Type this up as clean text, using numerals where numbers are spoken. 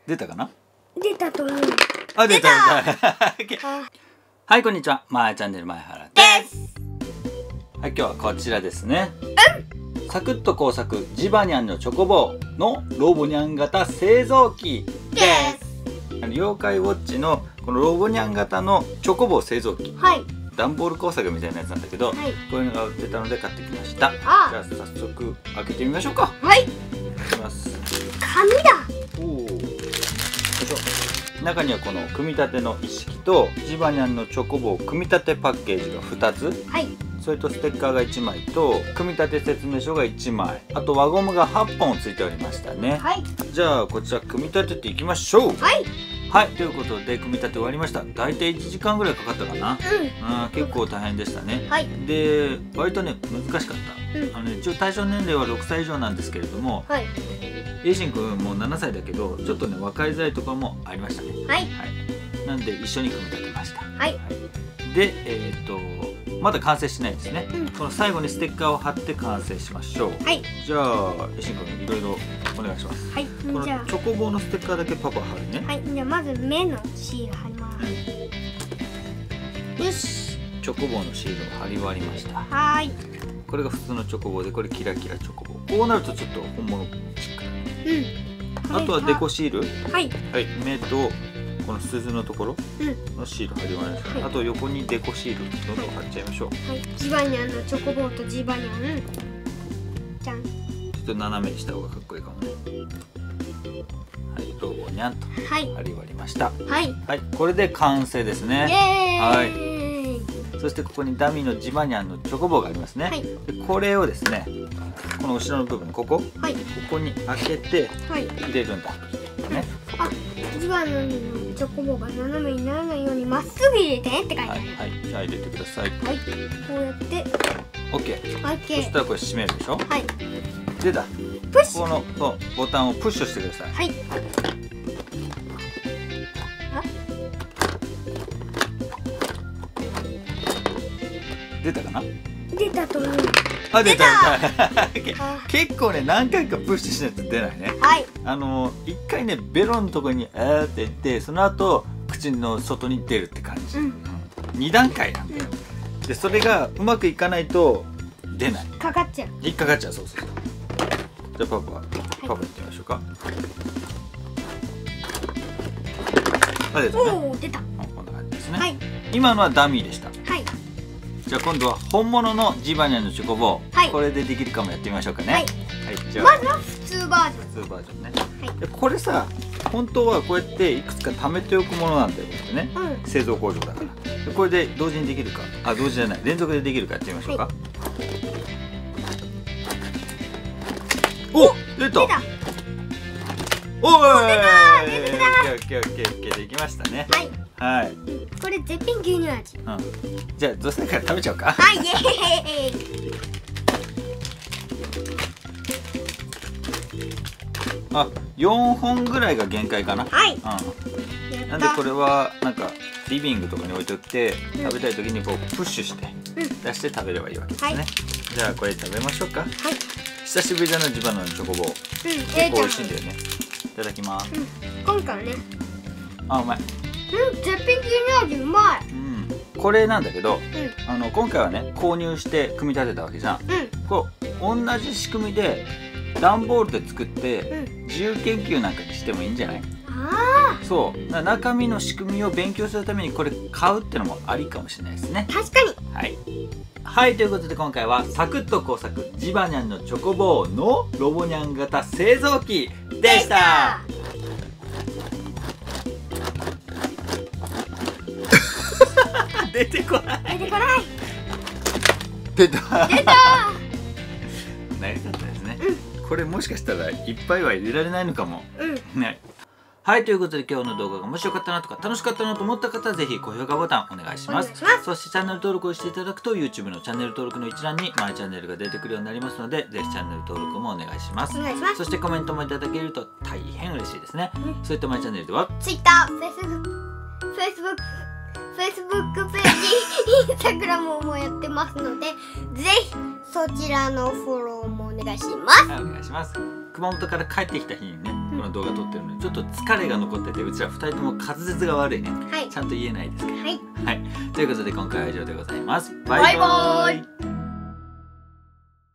出たかな。 出たと思う。 あ、出た。 あはい、こんにちは。まーチャンネル前原です。 はい、今日はこちらですね。サクッと工作ジバニャンのチョコボーのロボニャン型製造機です。 妖怪ウォッチのこのロボニャン型のチョコボー製造機、 はい。 段ボール工作みたいなやつなんだけど、 はいこういうのが売ってたので買ってきました。じあゃあ早速開けてみましょうか。 はい。 いきます。 紙だ。 おお。よいしょ。中にはこの組み立ての一式とジバニャンのチョコボー組み立てパッケージが2つ、 はい。 それとステッカーが1枚と組み立て説明書が1枚、あと輪ゴムが8本ついておりましたね。 はい。 じゃあこちら組み立てていきましょう。 はい。 はい、ということで組み立て終わりました。だいたい1時間ぐらいかかったかな。結構大変でしたね。 はい。 で割とね難しかった。 うん。 一応対象年齢は6歳以上なんですけれども、 はい。 エイシンくんもう7歳だけどちょっとね分かりづらいところもありましたね。 はい。 はい、なんで一緒に組み立てました。 はい。 でまだ完成しないですね。 うん。 この最後にステッカーを貼って完成しましょう。 はい。 じゃあエイシンくんいろいろお願いします。 はい。 このじゃチョコボーのステッカーだけパパ貼るね。 あ。はい。じゃあまず目のシール貼ります。よし。 チョコボーのシールを貼り終わりました。 はーい。 これが普通のチョコボーで、これキラキラチョコボー。こうなるとちょっと本物チックだね。 うん。 あとはデコシール。 はい。 はい、目とこの鈴のところうん。 のシール貼り終わりました。 はいあと横にデコシールどんどん貼っちゃいましょう。 はい。ジバニャンのチョコボーとジバニャン。じゃん。 ちょっと斜めにした方がかっこいいかもね。はい、ロボニャンとはい。 貼り終わりました。 はい。 はい、これで完成ですイね。 エーイ。 そしてここにダミーのジバニャンのチョコボーがありますね。 はい。 でこれをですね、この後ろの部分ここはい。 こに開けてはい。 入れるんだ。ね。 あ、ジバニャンのチョコボーが斜めにならないようにまっすぐ入れてねって書いてある。 はい、はい、じゃあ入れてください。 はい。こうやって。 オッケー。 オッケー。 そしたらこれ閉めるでしょ。 はい。 でだ。 プッシュ。 このそうボタンをプッシュしてください。 はい。 出たかな。 出たと思う。 あ、出た。 あ結構ね何回かプッシュしないと出ないね。 はい。 一回ねベロのところにあーって言ってその後口の外に出るって感じ。 うん。 2段階なんだよ。でそれがうまくいかないと出ない。 かかっちゃう。 引っかかっちゃう。そうそうそう。じゃあパパやってみましょうか。あ、出たね。 おお、出た。 こんな感じですね。 はい。 今のはダミーでした。 はい。 じゃあ今度は本物のジバニャンのチョコボー、 はいこれでできるかもやってみましょうかね。 ははいい、じゃあまずは普通バージ普通バージョンね。 はいでこれさ本当はこうやっていくつか貯めておくものなんだよね。 ョン。うん。 製造工場だから。でこれで同時にできるか、あ、同時じゃない、連続でできるかやってみましょうか。 はお、出た。 出た。 おーい。 出た。 オッケーオッケーオッケーできましたね。 はい。 はい。 これ絶品牛乳味。 うん。じゃあどうせだから食べちゃおうか。 はい、イエーイ。 あ、4本ぐらいが限界かな。 はい。 うん。 やった。 なんでこれはなんかリビングとかに置いておいてうん食べたい時にこうプッシュしてうん。 出して食べればいいわけですね。 はいじゃあこれ食べましょうか。 はい。 久しぶりだな、ジバナのチョコボー。 うん。 結構美味しいんだよね。いただきます。 うん。今回はね。 あ、うまい。 うん。絶品牛乳味うまい。 うん。これなんだけど、 うん。 今回はね購入して組み立てたわけじゃん。 うん。 こう同じ仕組みで段ボールで作ってうん。 自由研究なんかにしてもいいんじゃない？ あそう。中身の仕組みを勉強するためにこれ買うってのもありかもしれないですね。 あ。確かに。 はい。はい、ということで今回はサクッと工作ジバニャンのチョコボーのロボニャン型製造機でした。出てこない。 出てこない。 出た。 出た。 長かったですね。これもしかしたらいっぱいは入れられないのかも。 うん。 ね。はい、ということで今日の動画が面白かったなとか楽しかったなと思った方はぜひ高評価ボタンお願いします。 お願いします。 そしてチャンネル登録をしていただくと YouTube のチャンネル登録の一覧にマイチャンネルが出てくるようになりますのでぜひチャンネル登録もお願いしますお。願いします。 そしてコメントもいただけると大変嬉しいですね。 うんそういったマイチャンネルでは Twitter、Facebook ページ、Instagram もやってますのでぜひそちらのフォローもお願いします。 はいお願いします。 熊本から帰ってきた日にね、この動画撮ってるのでちょっと疲れが残ってて、うちら2人とも滑舌が悪いね、 はいちゃんと言えないですけど、 はいはい、ということで今回は以上でございます。 バイバーイ。